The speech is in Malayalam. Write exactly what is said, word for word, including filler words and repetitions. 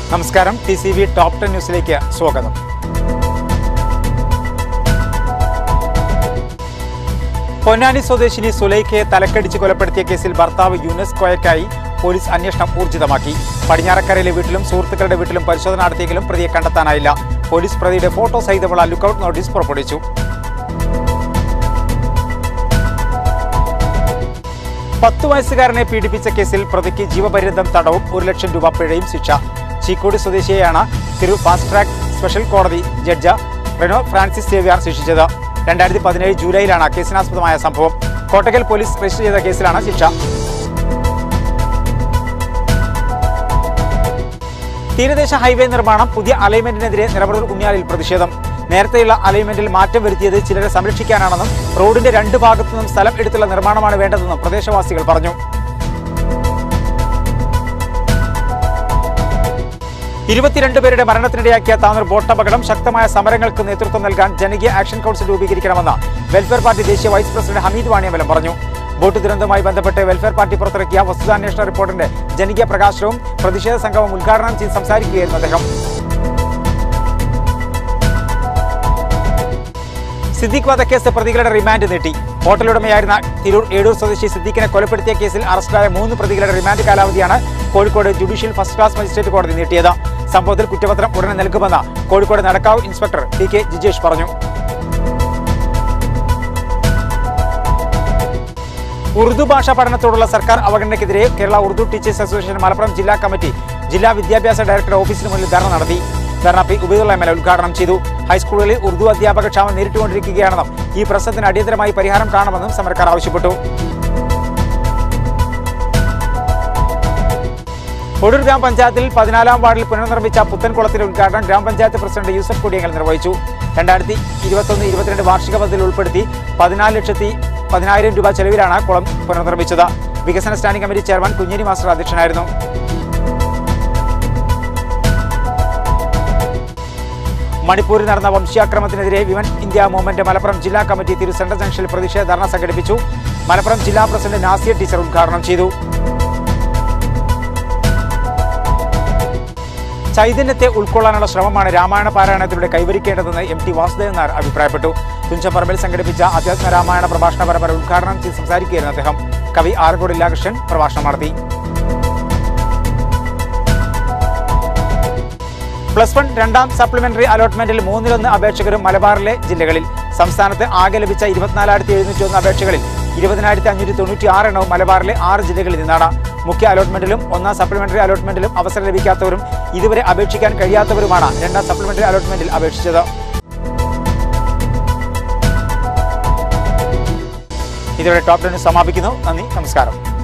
നമസ്കാരം. T C V top ten ന്യൂസിലേക്ക് സ്വാഗതം. പൊന്നാനി സ്വദേശിനി സുലൈഖയെ തലക്കടിച്ച് കൊലപ്പെടുത്തിയ കേസിൽ ഭർത്താവ് യൂനസ് കോയക്കായി പോലീസ് അന്വേഷണം ഊർജിതമാക്കി. പടിഞ്ഞാറക്കരയിലെ വീട്ടിലും സുഹൃത്തുക്കളുടെ വീട്ടിലും പരിശോധന നടത്തിയെങ്കിലും പ്രതിയെ കണ്ടെത്താനായില്ല. പോലീസ് പ്രതിയുടെ ഫോട്ടോ സഹിതമുള്ള ലുക്കൌട്ട് നോട്ടീസ് പുറപ്പെടുവിച്ചു. പത്തു വയസ്സുകാരനെ പീഡിപ്പിച്ച കേസിൽ പ്രതിക്ക് ജീവപര്യന്തം തടവും ഒരു ലക്ഷം രൂപ പിഴയും ശിക്ഷ. ചീക്കോട് സ്വദേശിയെയാണ് തിരു ഫാസ്റ്റ് ട്രാക്ക് സ്പെഷ്യൽ കോടതി ജഡ്ജ് റെനോ ഫ്രാൻസിസ് സേവ്യർ ശിക്ഷിച്ചത്. രണ്ടായിരത്തി പതിനേഴ് ജൂലൈയിലാണ് കേസിനാസ്പദമായ സംഭവം. കോട്ടക്കൽ പോലീസ് രജിസ്റ്റർ ചെയ്ത കേസിലാണ് ശിക്ഷ. തീരദേശ ഹൈവേ നിർമ്മാണം പുതിയ അലൈൻമെന്റിനെതിരെ നിലമ്പൂർ ഉണ്ണിയാലിൽ പ്രതിഷേധം. നേരത്തെയുള്ള അലൈൻമെന്റിൽ മാറ്റം വരുത്തിയത് ചിലരെ സംരക്ഷിക്കാനാണെന്നും റോഡിന്റെ രണ്ട് ഭാഗത്തു നിന്നും സ്ഥലം എടുത്തുള്ള നിർമ്മാണമാണ് വേണ്ടതെന്നും പ്രദേശവാസികൾ പറഞ്ഞു. ഇരുപത്തിരണ്ട് പേരുടെ മരണത്തിനിടയാക്കിയ താനൂർ ബോട്ടപകടം ശക്തമായ സമരങ്ങൾക്ക് നേതൃത്വം നൽകാൻ ജനകീയ ആക്ഷൻ കൗൺസിൽ രൂപീകരിക്കണമെന്ന് വെൽഫെയർ പാർട്ടി ദേശീയ വൈസ് പ്രസിഡന്റ് ഹമീദ് വാണിയമ്പലം പറഞ്ഞു. ബോട്ട് ദുരന്തവുമായി ബന്ധപ്പെട്ട് വെൽഫെയർ പാർട്ടി പുറത്തിറക്കിയ വസ്തുതാന്വേഷണ റിപ്പോർട്ടിന്റെ ജനകീയ പ്രകാശനവും പ്രതിഷേധ സംഗമം ഉദ്ഘാടനം ചെയ്ത് സംസാരിക്കുകയായിരുന്നു അദ്ദേഹം. സിദ്ദീഖ് വധക്കേസ് പ്രതികളുടെ റിമാൻഡ് നീട്ടി. ഹോട്ടലുടമയായിരുന്ന തിരൂർ ഏടൂർ സ്വദേശി സിദ്ദീഖിനെ കൊലപ്പെടുത്തിയ കേസിൽ അറസ്റ്റിലായ മൂന്ന് പ്രതികളുടെ റിമാൻഡ് കാലാവധിയാണ് Kozhikode judicial first class magistrate കോടതി നീട്ടിയത്. സംഭവത്തിൽ കുറ്റപത്രം ഉടനെ നൽകുമെന്ന് Kozhikode Nadakkavu inspector T K Jijesh പറഞ്ഞു. ഉറുദു ഭാഷാ പഠനത്തോടുള്ള സർക്കാർ അവഗണനയ്ക്കെതിരെ കേരള ഉറുദു ടീച്ചേഴ്സ് അസോസിയേഷൻ മലപ്പുറം ജില്ലാ കമ്മിറ്റി ജില്ലാ വിദ്യാഭ്യാസ ഡയറക്ടറുടെ ഓഫീസിന് മുന്നിൽ ധർണ നടത്തി. Dharna P Ubaidullah M L A ഉദ്ഘാടനം ചെയ്തു. ഹൈസ്കൂളുകളിൽ ഉറുദു അധ്യാപക ക്ഷാമം നേരിട്ടുകൊണ്ടിരിക്കുകയാണെന്നും ഈ പ്രശ്നത്തിന് അടിയന്തരമായി പരിഹാരം കാണണമെന്നും സമരക്കാർ ആവശ്യപ്പെട്ടു. ഒടൂർ ഗ്രാമപഞ്ചായത്തിൽ പതിനാലാം വാർഡിൽ പുനർനിർമ്മിച്ച പുത്തൻകുളത്തിന്റെ ഉദ്ഘാടനം ഗ്രാമപഞ്ചായത്ത് പ്രസിഡന്റ് യൂസഫ് കൊടിയങ്ങൽ നിർവഹിച്ചു. രണ്ടായിരത്തി ഇരുപത്തൊന്ന് ഇരുപത്തിരണ്ട് വാർഷിക പദ്ധതിയിൽ ഉൾപ്പെടുത്തി പതിനാല് ലക്ഷത്തി പതിനായിരം രൂപ ചെലവിലാണ് കുളം പുനർനിർമ്മിച്ചത്. വികസന standing committee chairman Kunjeri master അധ്യക്ഷനായിരുന്നു. മണിപ്പൂരിൽ നടന്ന വംശീയാക്രമണത്തിനെതിരെ വിമൻ ഇന്ത്യ മൂവ്മെന്റ് മലപ്പുറം ജില്ലാ കമ്മിറ്റി തിരു സെൻട്രൽ ജംഗ്ഷനിൽ പ്രതിഷേധ ധർണ സംഘടിപ്പിച്ചു. മലപ്പുറം ജില്ലാ പ്രസിഡന്റ് നാസിയ ടീച്ചർ ഉദ്ഘാടനം ചെയ്തു. ചൈതന്യത്തെ ഉൾക്കൊള്ളാനുള്ള ശ്രമമാണ് രാമായണ പാരായണത്തിലൂടെ കൈവരിക്കേണ്ടതെന്ന് എം ടി വാസുദേവൻ നായർ അഭിപ്രായപ്പെട്ടു. തുഞ്ചപ്പറമ്പിൽ സംഘടിപ്പിച്ച അധ്യാത്മ രാമായണ പ്രഭാഷണ പരമ്പര ഉദ്ഘാടനം ചെയ്ത് സംസാരിക്കുകയായിരുന്നു അദ്ദേഹം. കവി ആറങ്കോട് ലീലാകൃഷ്ണൻ പ്രഭാഷണം നടത്തി. പ്ലസ് വൺ രണ്ടാം സപ്ലിമെന്ററി അലോട്ട്മെന്റിൽ മൂന്നിലൊന്ന് അപേക്ഷകരും മലബാറിലെ ജില്ലകളിൽ. സംസ്ഥാനത്ത് ആകെ ലഭിച്ച ഇരുപത്തിനാലായിരത്തി എഴുന്നൂറ്റി ഒന്ന് അപേക്ഷകളിൽ ഇരുപതിനായിരത്തി അഞ്ഞൂറ്റി തൊണ്ണൂറ്റി ആറ് എണ്ണവും മലബാറിലെ ആറ് ജില്ലകളിൽ നിന്നാണ്. മുഖ്യ അലോട്ട്മെന്റിലും ഒന്നാം സപ്ലിമെന്ററി അലോട്ട്മെന്റിലും അവസരം ലഭിക്കാത്തവരും ഇതുവരെ അപേക്ഷിക്കാൻ കഴിയാത്തവരുമാണ് രണ്ടാം സപ്ലിമെന്ററി അലോട്ട്മെന്റിൽ അപേക്ഷിച്ചത്. ഇതോടെ ടോപ്പ് ടെൻ സമാപിക്കുന്നു. നന്ദി, നമസ്കാരം.